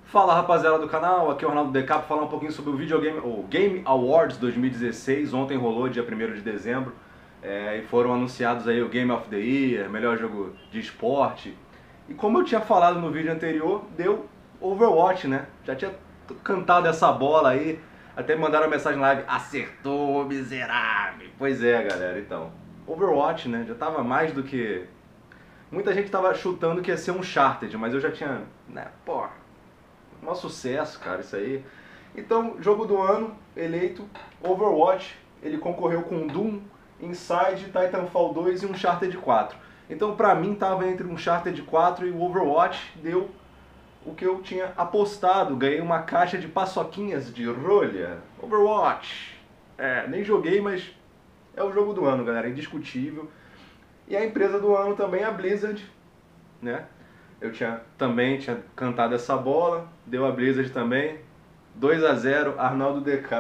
Fala rapaziada do canal, aqui é o Ronaldo DK para falar um pouquinho sobre o Game Awards 2016. Ontem rolou, dia 1º de dezembro, e foram anunciados aí o Game of the Year, melhor jogo de esporte. E como eu tinha falado no vídeo anterior, deu Overwatch, né? Já tinha cantado essa bola aí, até me mandaram uma mensagem na live, acertou, miserável. Pois é, galera, então, Overwatch, né? Já tava mais do que... Muita gente tava chutando que ia ser um Uncharted, mas eu já tinha, né, pô... Um sucesso, cara, isso aí. Então, jogo do ano, eleito, Overwatch. Ele concorreu com Doom, Inside, Titanfall 2 e Uncharted 4. Então, pra mim, tava entre Uncharted 4 e o Overwatch. Deu o que eu tinha apostado. Ganhei uma caixa de paçoquinhas de rolha. Overwatch. Nem joguei, mas é o jogo do ano, galera. Indiscutível. E a empresa do ano também é a Blizzard, né? Eu também tinha cantado essa bola, deu a Blizzard também, 2-0, Arnaldo DK.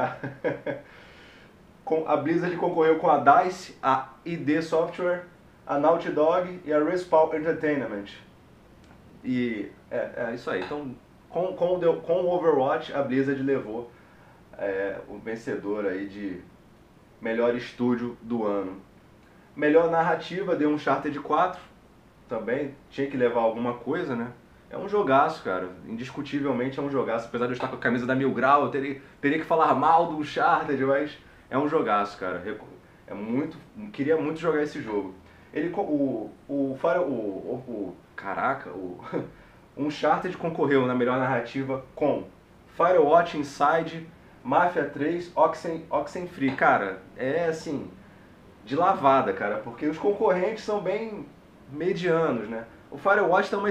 A Blizzard concorreu com a DICE, a ID Software, a Naughty Dog e a Respawn Entertainment. E é isso aí. Então, com o Overwatch, a Blizzard levou o vencedor aí de melhor estúdio do ano. Melhor narrativa deu Uncharted 4. Também tinha que levar alguma coisa, né? É um jogaço, cara. Indiscutivelmente é um jogaço. Apesar de eu estar com a camisa da Mil Grau, eu teria que falar mal do Uncharted, mas é um jogaço, cara. Queria muito jogar esse jogo. O Uncharted concorreu na melhor narrativa com Firewatch, Inside, Mafia 3, Oxenfree. Cara, é assim, de lavada, cara, porque os concorrentes são bem medianos, né? O Firewatch tem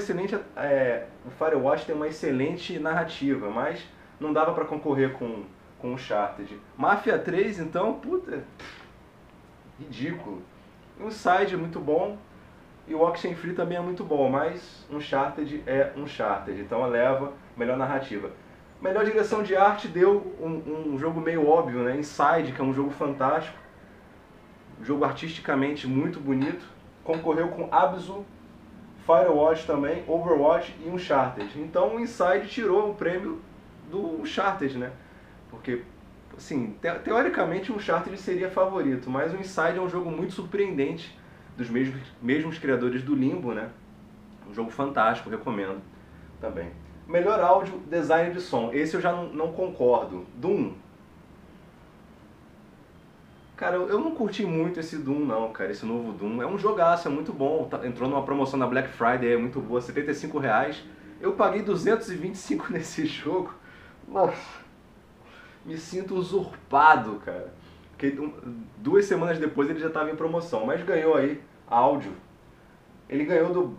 uma excelente narrativa, mas não dava para concorrer com o Uncharted. Mafia 3, então, puta, ridículo. O Inside é muito bom e o Oxenfree também é muito bom, mas Uncharted é Uncharted, então leva melhor narrativa. Melhor direção de arte deu um jogo meio óbvio, né? Inside, que é um jogo fantástico, um jogo artisticamente muito bonito. Concorreu com Abzu, Firewatch também, Overwatch e Uncharted. Então o Inside tirou o prêmio do Uncharted, né? Porque, assim, teoricamente o Uncharted seria favorito, mas o Inside é um jogo muito surpreendente, dos mesmos criadores do Limbo, né? Um jogo fantástico, recomendo também. Melhor áudio, design de som. Esse eu já não concordo. Doom. Cara, eu não curti muito esse Doom não, cara, esse novo Doom. É um jogaço, é muito bom. Entrou numa promoção na Black Friday, é muito boa, R$ 75. Eu paguei 225 nesse jogo. Nossa, me sinto usurpado, cara. Porque 2 semanas depois ele já estava em promoção, mas ganhou aí áudio. Ele ganhou do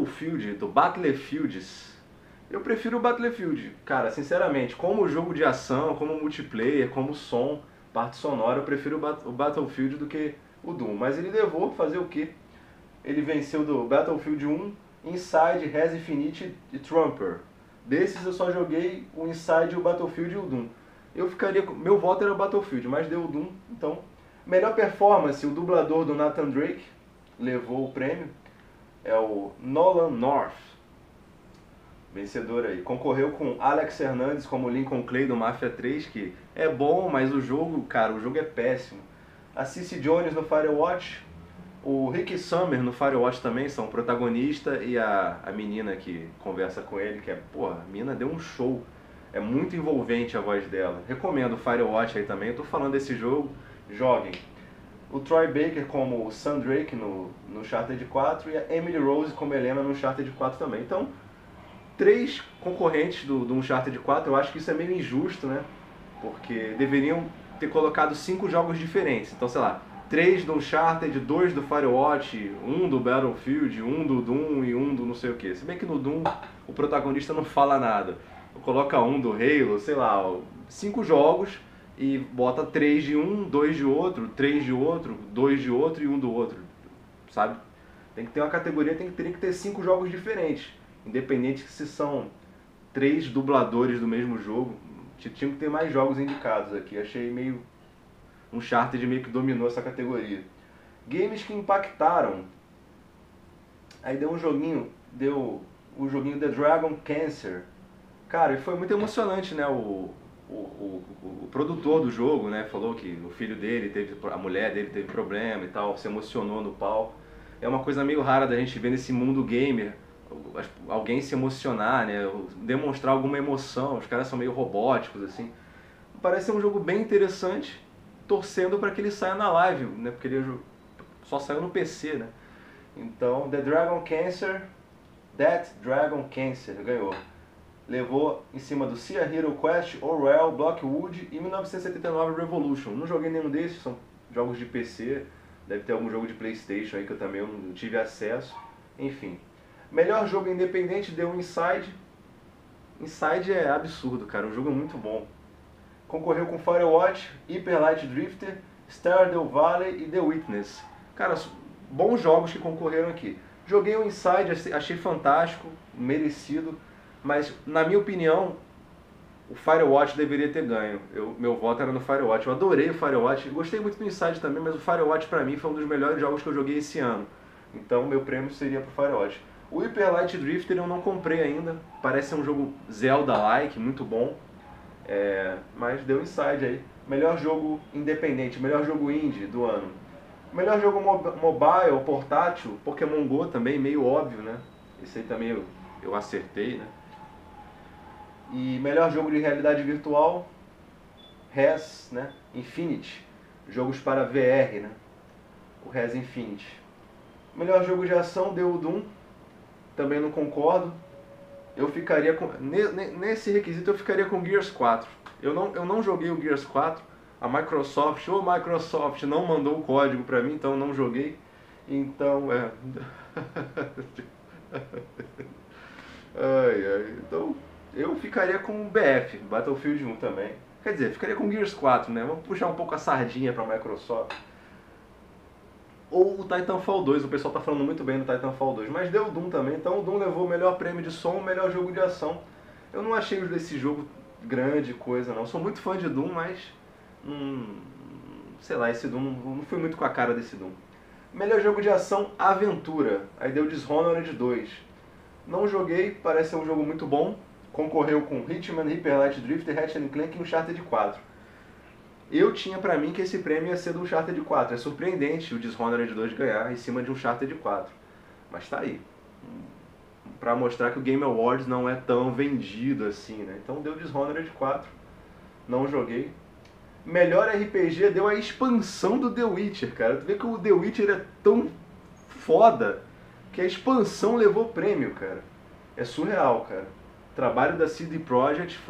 Battlefields. Eu prefiro o Battlefield, cara, sinceramente, como jogo de ação, como multiplayer, como som, parte sonora, eu prefiro o Battlefield do que o Doom. Mas ele levou fazer o quê? Ele venceu do Battlefield 1, Inside, Res Infinite e Trumper. Desses eu só joguei o Inside, o Battlefield e o Doom. Meu voto era o Battlefield, mas deu o Doom, então. Melhor performance, o dublador do Nathan Drake levou o prêmio. É o Nolan North. Vencedor aí. Concorreu com Alex Hernandez como Lincoln Clay do Mafia 3, que é bom, mas o jogo é péssimo. A Cici Jones no Firewatch, o Rick Summer no Firewatch também são o protagonista e a menina que conversa com ele, que a menina deu um show. É muito envolvente a voz dela. Recomendo o Firewatch aí também. Eu tô falando desse jogo, joguem. O Troy Baker como o Sam Drake no Uncharted 4 e a Emily Rose como Helena no Uncharted 4 também. Então, 3 concorrentes do Uncharted 4, eu acho que isso é meio injusto, né? Porque deveriam ter colocado 5 jogos diferentes. Então, sei lá, 3 do Uncharted, 2 do Firewatch, 1 do Battlefield, 1 do Doom e 1 do não sei o que. Se bem que no Doom o protagonista não fala nada. Coloca 1 do Halo, sei lá, 5 jogos e bota 3 de um, 2 de outro, 3 de outro, 2 de outro e 1 do outro, sabe? Tem que ter uma categoria, teria que ter 5 jogos diferentes. Independente se são 3 dubladores do mesmo jogo, tinha que ter mais jogos indicados aqui. Achei meio... Uncharted meio que dominou essa categoria. Games que impactaram. Aí deu o joguinho The Dragon Cancer. Cara, e foi muito emocionante, né? O produtor do jogo, né? Falou que o filho dele teve, a mulher dele teve problema e tal, se emocionou no palco. É uma coisa meio rara da gente ver nesse mundo gamer, alguém se emocionar, né? Demonstrar alguma emoção. Os caras são meio robóticos, assim. Parece ser um jogo bem interessante, torcendo para que ele saia na live, né? Porque ele só saiu no PC, né? Então, That Dragon Cancer ganhou. Levou em cima do Sia Hero Quest, Orwell, Blockwood e 1979 Revolution. Não joguei nenhum desses, são jogos de PC. Deve ter algum jogo de PlayStation aí que eu também não tive acesso. Enfim. Melhor jogo independente deu Inside. Inside é absurdo, cara. O jogo é muito bom. Concorreu com Firewatch, Hyper Light Drifter, Stardew Valley e The Witness. Cara, bons jogos que concorreram aqui. Joguei o Inside, achei fantástico, merecido. Mas, na minha opinião, o Firewatch deveria ter ganho. Meu voto era no Firewatch. Eu adorei o Firewatch. Gostei muito do Inside também, mas o Firewatch pra mim foi um dos melhores jogos que eu joguei esse ano. Então, meu prêmio seria pro Firewatch. O Hyper Light Drifter eu não comprei ainda. Parece ser um jogo Zelda-like, muito bom. Mas deu Inside aí. Melhor jogo independente, melhor jogo indie do ano. Melhor jogo mobile, portátil, Pokémon GO também, meio óbvio, né? Esse aí também eu acertei, né? E melhor jogo de realidade virtual, Res, né? Infinity. Jogos para VR, né? O Res Infinity. Melhor jogo de ação deu o Doom. Também não concordo. Eu ficaria com... Nesse requisito eu ficaria com Gears 4. Eu não joguei o Gears 4. A Microsoft não mandou o código pra mim, então eu não joguei. Então, Então, eu ficaria com o BF, Battlefield 1 também. Quer dizer, ficaria com Gears 4, né? Vamos puxar um pouco a sardinha pra Microsoft. Ou o Titanfall 2, o pessoal tá falando muito bem do Titanfall 2, mas deu o Doom também, então o Doom levou o melhor prêmio de som, o melhor jogo de ação. Eu não achei esse jogo grande coisa não, sou muito fã de Doom, mas sei lá, esse Doom, não fui muito com a cara desse Doom. Melhor jogo de ação, aventura, aí deu Dishonored 2. Não joguei, parece ser um jogo muito bom, concorreu com Hitman, Hyper Light Drifter, Ratchet & Clank e Uncharted 4. Eu tinha pra mim que esse prêmio ia ser do Uncharted 4. É surpreendente o Dishonored 2 ganhar em cima de Uncharted 4. Mas tá aí. Pra mostrar que o Game Awards não é tão vendido assim, né? Então deu Dishonored 4. Não joguei. Melhor RPG deu a expansão do The Witcher, cara. Tu vê que o The Witcher é tão foda que a expansão levou prêmio, cara. É surreal, cara. O trabalho da CD Projekt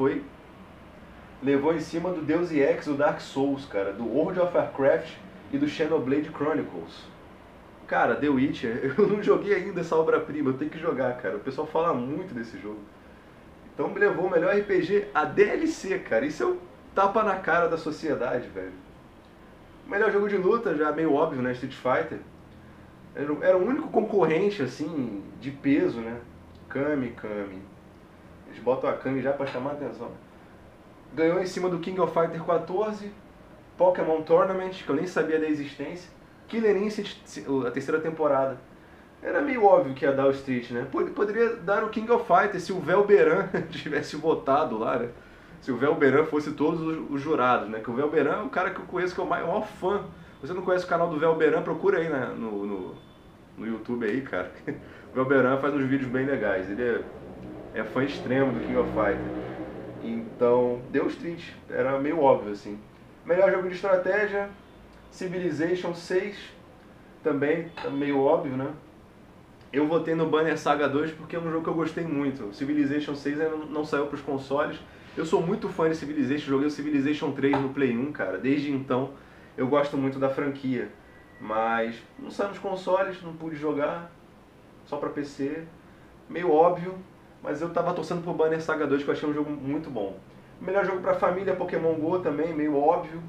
levou em cima do Deus Ex, do Dark Souls, cara, do World of Warcraft e do Xenoblade Chronicles. Cara, The Witcher, eu não joguei ainda essa obra-prima, eu tenho que jogar, cara. O pessoal fala muito desse jogo. Então me levou o melhor RPG a DLC, cara. Isso é um tapa na cara da sociedade, velho. Melhor jogo de luta, já meio óbvio, né? Street Fighter. Era o único concorrente, assim, de peso, né? Kami. Eles botam a Kami já pra chamar a atenção. Ganhou em cima do King of Fighter 14, Pokémon Tournament, que eu nem sabia da existência, Killer Instinct, a terceira temporada. Era meio óbvio que ia dar o Street, né? Poderia dar o King of Fighters se o Velberan tivesse votado lá, né? Se o Velberan fosse todos os jurados, né? Que o Velberan é o cara que eu conheço, que é o maior fã. Você não conhece o canal do Velberan, procura aí no YouTube aí, cara. O Velberan faz uns vídeos bem legais. Ele é fã extremo do King of Fighters. Então, deu Street, era meio óbvio assim. Melhor jogo de estratégia, Civilization 6, também meio óbvio, né? Eu votei no Banner Saga 2 porque é um jogo que eu gostei muito. Civilization 6 ainda não saiu para os consoles. Eu sou muito fã de Civilization, joguei o Civilization 3 no Play 1, cara. Desde então, eu gosto muito da franquia. Mas não saiu nos consoles, não pude jogar, só para PC. Meio óbvio. Mas eu tava torcendo pro Banner Saga 2, que eu achei um jogo muito bom. Melhor jogo pra família, Pokémon GO também, meio óbvio.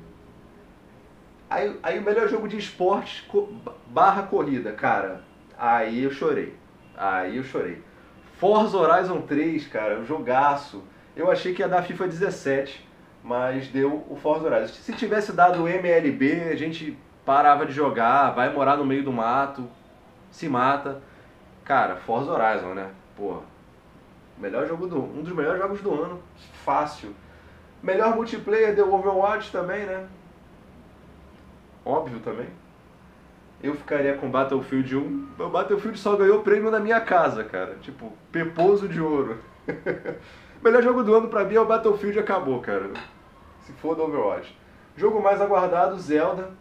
Aí o melhor jogo de esportes barra corrida, cara. Aí eu chorei. Forza Horizon 3, cara, um jogaço. Eu achei que ia dar FIFA 17, mas deu o Forza Horizon. Se tivesse dado o MLB, a gente parava de jogar, vai morar no meio do mato, se mata. Cara, Forza Horizon, né? Porra. Um dos melhores jogos do ano, fácil. Melhor multiplayer deu Overwatch também, né? Óbvio também. Eu ficaria com Battlefield 1. O Battlefield só ganhou prêmio na minha casa, cara. Tipo, peposo de ouro. Melhor jogo do ano pra mim é o Battlefield e acabou, cara. Se for do Overwatch. Jogo mais aguardado, Zelda.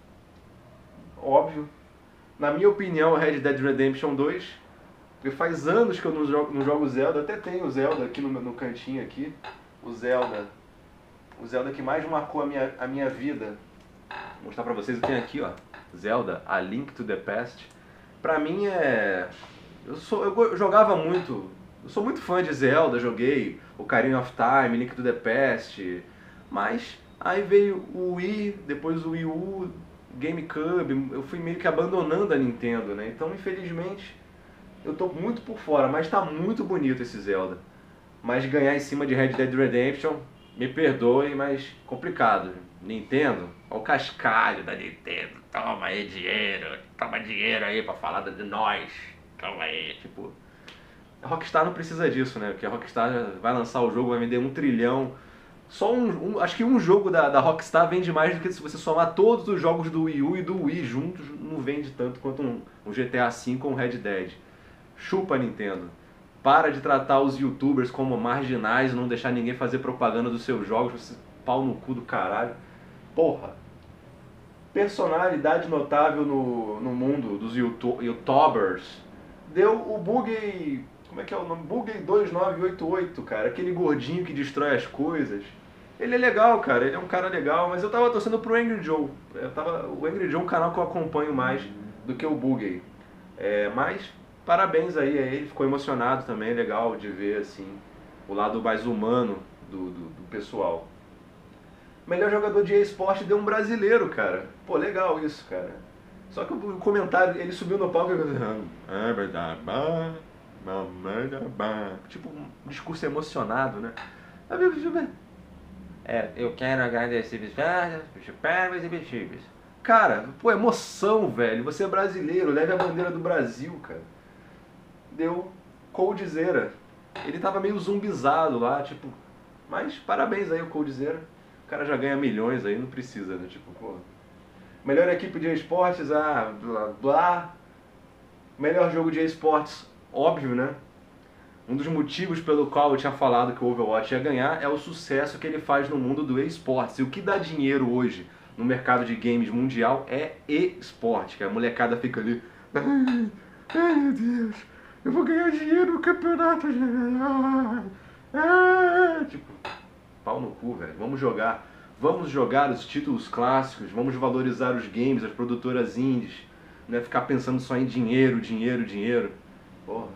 Óbvio. Na minha opinião, Red Dead Redemption 2. Porque faz anos que eu não jogo Zelda. Até tenho o Zelda aqui no cantinho aqui. O Zelda que mais marcou a minha vida. Vou mostrar pra vocês, eu tenho aqui, ó. Zelda, A Link to the Past. Pra mim é... Eu jogava muito... Eu sou muito fã de Zelda, joguei Ocarina of Time, Link to the Past. Mas aí veio o Wii, depois o Wii U, GameCube. Eu fui meio que abandonando a Nintendo, né? Então, infelizmente, eu tô muito por fora. Mas tá muito bonito esse Zelda. Mas ganhar em cima de Red Dead Redemption, me perdoe, mas complicado. Nintendo, olha o cascalho da Nintendo. Toma aí dinheiro aí pra falar de nós. Toma aí, tipo... A Rockstar não precisa disso, né? Porque a Rockstar vai lançar o jogo, vai vender 1 trilhão. Só acho que um jogo da Rockstar vende mais do que se você somar todos os jogos do Wii U e do Wii juntos, não vende tanto quanto um GTA V ou um Red Dead. Chupa, Nintendo. Para de tratar os YouTubers como marginais e não deixar ninguém fazer propaganda dos seus jogos. Você pau no cu do caralho. Porra. Personalidade notável no mundo dos YouTubers. Deu o Bug... Como é que é o nome? Bug 2988, cara. Aquele gordinho que destrói as coisas. Ele é legal, cara. Ele é um cara legal. Mas eu tava torcendo pro Angry Joe. O Angry Joe é um canal que eu acompanho mais do que o Bug. Mas parabéns aí a ele. Ficou emocionado também. É legal de ver, assim, o lado mais humano do pessoal. Melhor jogador de eSport deu um brasileiro, cara. Pô, legal isso, cara. Só que o comentário, ele subiu no palco e falou... É verdade, tipo um discurso emocionado, né? Eu quero agradecer cara, pô, emoção, velho. Você é brasileiro, leve a bandeira do Brasil, cara. Deu Coldzera. Ele tava meio zumbizado lá, tipo... Mas parabéns aí o Coldzera. O cara já ganha milhões aí, não precisa, né? Tipo, pô... Melhor equipe de esportes, blá blá. Melhor jogo de esportes, óbvio, né? Um dos motivos pelo qual eu tinha falado que o Overwatch ia ganhar é o sucesso que ele faz no mundo do esportes. E o que dá dinheiro hoje no mercado de games mundial é esporte, que a molecada fica ali... Ai meu Deus, eu vou ganhar dinheiro no campeonato. Tipo, pau no cu, velho. Vamos jogar os títulos clássicos, vamos valorizar os games, as produtoras indies, não é ficar pensando só em dinheiro, dinheiro, dinheiro. Porra.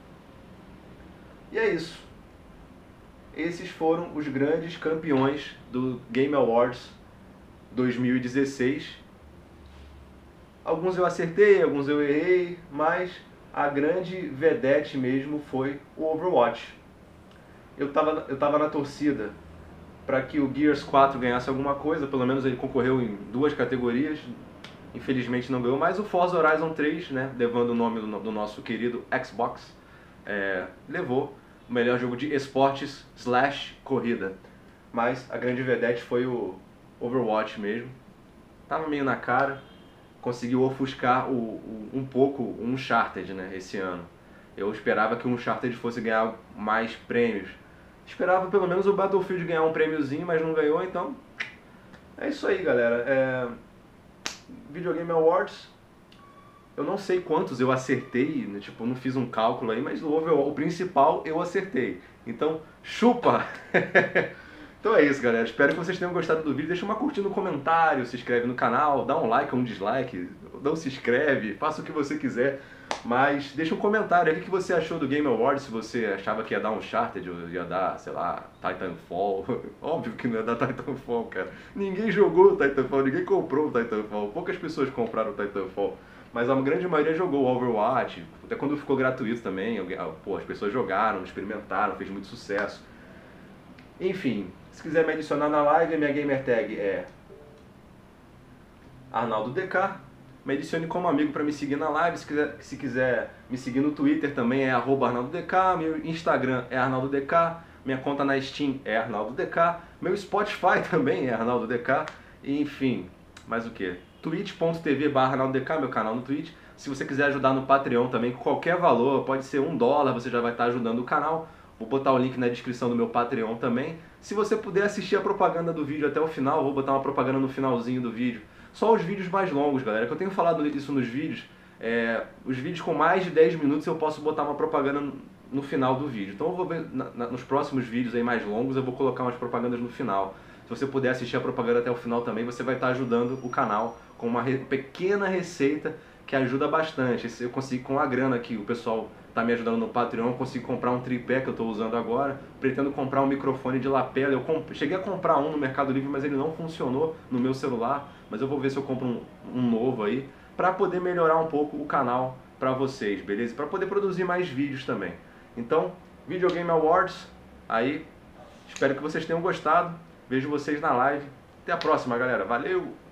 E é isso. Esses foram os grandes campeões do Game Awards 2016. Alguns eu acertei, alguns eu errei, mas a grande vedete mesmo foi o Overwatch. Eu tava na torcida para que o Gears 4 ganhasse alguma coisa, pelo menos ele concorreu em 2 categorias, infelizmente não ganhou, mas o Forza Horizon 3, né, levando o nome do nosso querido Xbox, levou o melhor jogo de esportes / corrida. Mas a grande vedete foi o Overwatch mesmo. Tava meio na cara, conseguiu ofuscar um pouco o Uncharted, né, esse ano. Eu esperava que o Uncharted fosse ganhar mais prêmios. Esperava pelo menos o Battlefield ganhar um prêmiozinho, mas não ganhou, então... É isso aí, galera. Videogame Awards... Eu não sei quantos eu acertei, né? Tipo, não fiz um cálculo aí, mas o principal eu acertei. Então, chupa! Então é isso, galera. Espero que vocês tenham gostado do vídeo. Deixa uma curtida no comentário, se inscreve no canal, dá um like ou um dislike, não se inscreve, faça o que você quiser. Mas deixa um comentário aí o que você achou do Game Awards, se você achava que ia dar Uncharted ou ia dar, sei lá, Titanfall. Óbvio que não ia dar Titanfall, cara. Ninguém jogou o Titanfall, ninguém comprou o Titanfall. Poucas pessoas compraram o Titanfall. Mas a grande maioria jogou o Overwatch, até quando ficou gratuito também, as pessoas jogaram, experimentaram, fez muito sucesso. Enfim, se quiser me adicionar na live, minha gamer tag é ArnaldoDK. Me adicione como amigo para me seguir na live. Se quiser me seguir no Twitter também é @ArnaldoDK, meu Instagram é ArnaldoDK, minha conta na Steam é ArnaldoDK, meu Spotify também é ArnaldoDK, e enfim, mais o que? twitch.tv/ArnaldoDK, meu canal no Twitch. Se você quiser ajudar no Patreon também, com qualquer valor, pode ser $1, você já vai estar ajudando o canal. Vou botar o link na descrição do meu Patreon também. Se você puder assistir a propaganda do vídeo até o final, vou botar uma propaganda no finalzinho do vídeo. Só os vídeos mais longos, galera, que eu tenho falado isso nos vídeos. Os vídeos com mais de 10 minutos eu posso botar uma propaganda no final do vídeo. Então eu vou ver nos próximos vídeos aí mais longos, eu vou colocar umas propagandas no final. Se você puder assistir a propaganda até o final também, você vai estar ajudando o canal com uma pequena receita que ajuda bastante. Eu consigo, com a grana que o pessoal está me ajudando no Patreon, eu consigo comprar um tripé que eu estou usando agora. Pretendo comprar um microfone de lapela. Cheguei a comprar um no Mercado Livre, mas ele não funcionou no meu celular. Mas eu vou ver se eu compro um novo aí, para poder melhorar um pouco o canal para vocês, beleza? Para poder produzir mais vídeos também. Então, Videogame Awards, aí, espero que vocês tenham gostado. Vejo vocês na live. Até a próxima, galera. Valeu!